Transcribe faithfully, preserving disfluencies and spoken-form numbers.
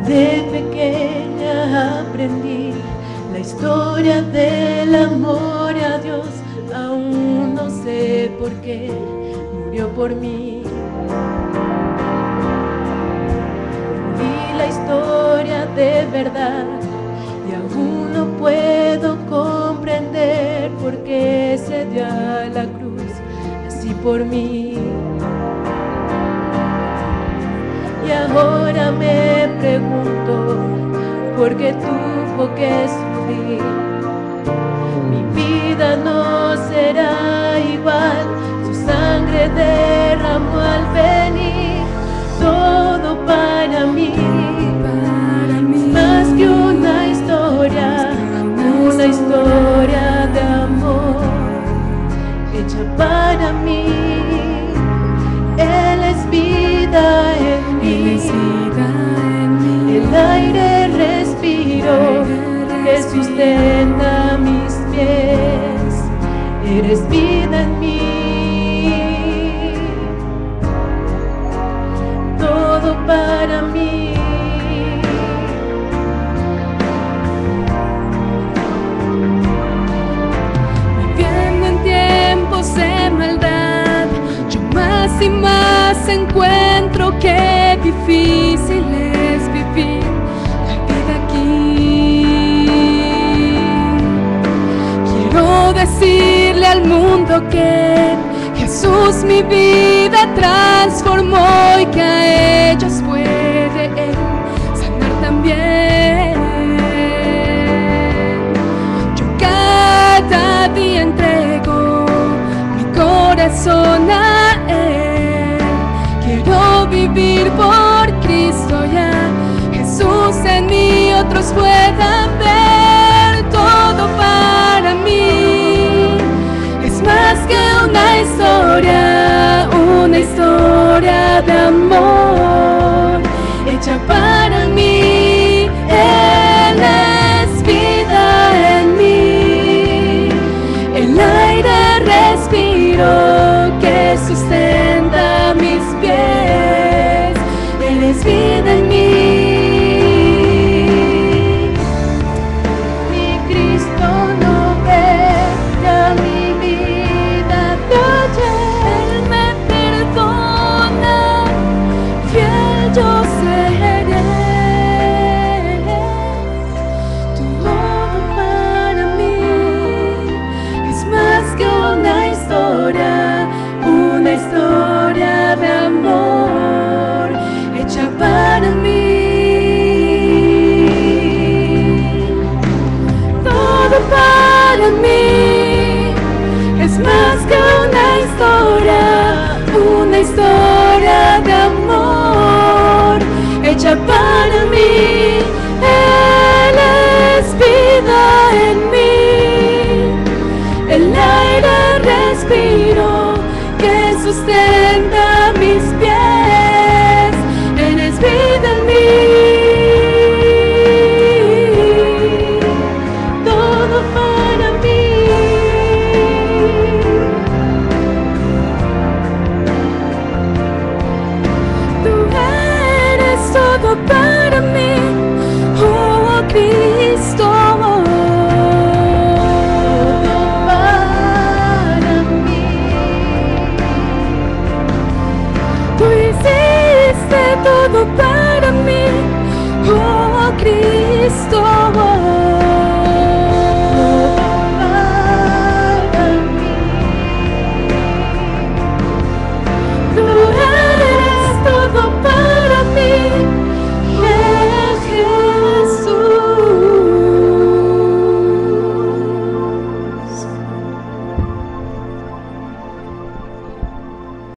De pequeña aprendí la historia del amor a Dios. Aún no sé por qué murió por mí. Y la historia de verdad, y aún no puedo comprender por qué se dio a la cruz así por mí. Y ahora me pregunto por qué tuvo que sufrir. Mi vida no será igual, su sangre derramó al venir. Todo para mí, para mí, más que una historia, una historia de amor hecha para mí. Él es vida en mí, el aire respiro que sustenta mis pies. Eres vida en mí, todo para mí. Viviendo en tiempos de maldad, yo más y más encuentro que difícil es vivir la vida aquí. Quiero decirle al mundo que Jesús mi vida transformó y que a ellos puede Él sanar también. Yo cada día entrego mi corazón a Él. Quiero vivir por Cristo ya, Jesús en mí, otros puedan ver. Todo para mí es más que una historia, una historia de amor hecha para mí. Él es vida en mí, el aire respiro que sustenta mis pies. Él es vida en mí. Mi Cristo no ve ya mi vida de ayer. Él me perdona, fiel yo seré. Todo para mí es más que una historia, una historia de amor hecha para mí. Todo para mí es más que una historia, una historia de amor hecha para mí.